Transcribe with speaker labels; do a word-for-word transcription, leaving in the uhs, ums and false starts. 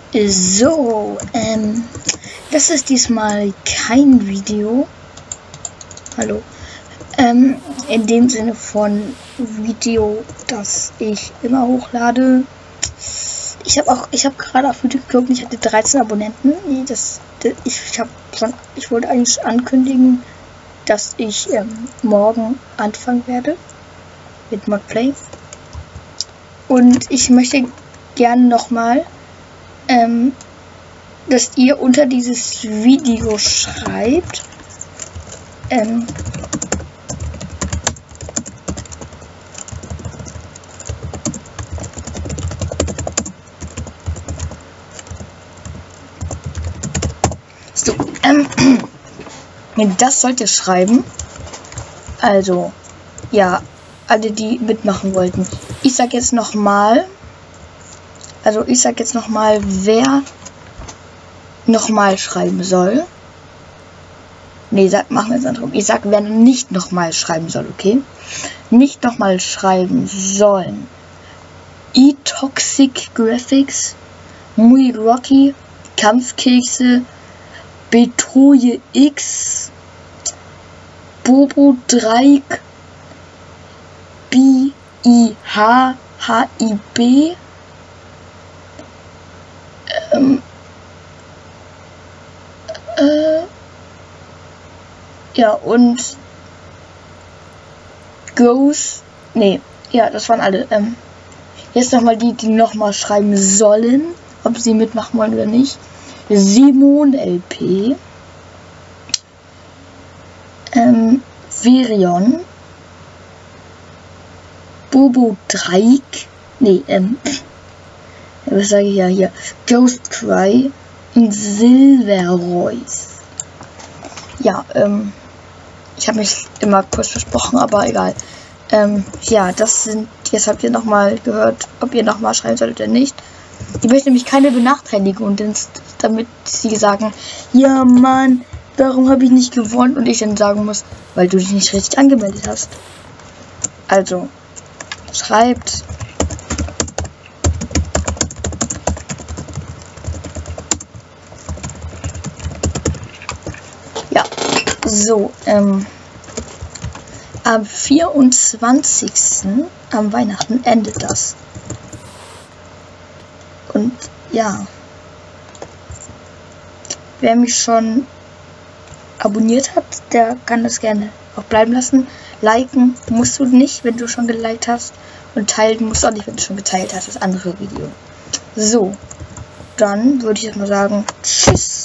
Speaker 1: So, ähm, das ist diesmal kein Video. Hallo. Ähm, in dem Sinne von Video, das ich immer hochlade. Ich habe auch, ich habe gerade auf YouTube geguckt, ich hatte dreizehn Abonnenten. Das, das ich, ich habe schon, ich wollte eigentlich ankündigen, dass ich ähm, morgen anfangen werde mit Modplay. Und ich möchte gerne nochmal, ähm, dass ihr unter dieses Video schreibt, ähm, so, ähm, das sollt ihr schreiben. Also, ja, alle, die mitmachen wollten. Ich sag jetzt nochmal, also ich sag jetzt nochmal, wer nochmal schreiben soll. Nee, sag, machen wir jetzt andersrum. Ich sag, wer nicht nochmal schreiben soll, okay? Nicht nochmal schreiben sollen. E-Toxic Graphics, Muy Rocky, Kampfkekse, Betroje X, Bobo Dreieck, B I H H I B, ähm, äh, ja, und Ghost, nee, ja, das waren alle, ähm, jetzt nochmal die, die nochmal schreiben sollen, ob sie mitmachen wollen oder nicht. Simon L P, ähm, Verion, Bobo Dreieck, nee, ähm, was sage ich ja hier, Ghost Cry und Silverroyce. Ja, ähm, ich habe mich immer kurz versprochen, aber egal. Ähm, ja, das sind, jetzt habt ihr nochmal gehört, ob ihr nochmal schreiben solltet oder nicht. Ich möchte nämlich keine Benachteiligung, damit sie sagen, ja Mann, warum habe ich nicht gewonnen? Und ich dann sagen muss, weil du dich nicht richtig angemeldet hast. Also, schreibt ja, so, ähm, am vierundzwanzigsten am Weihnachten endet das. Und ja, wer mich schon abonniert hat, der kann das gerne auch bleiben lassen. Liken musst du nicht, wenn du schon geliked hast. Und teilen musst du auch nicht, wenn du schon geteilt hast, das andere Video. So, dann würde ich jetzt mal sagen, tschüss.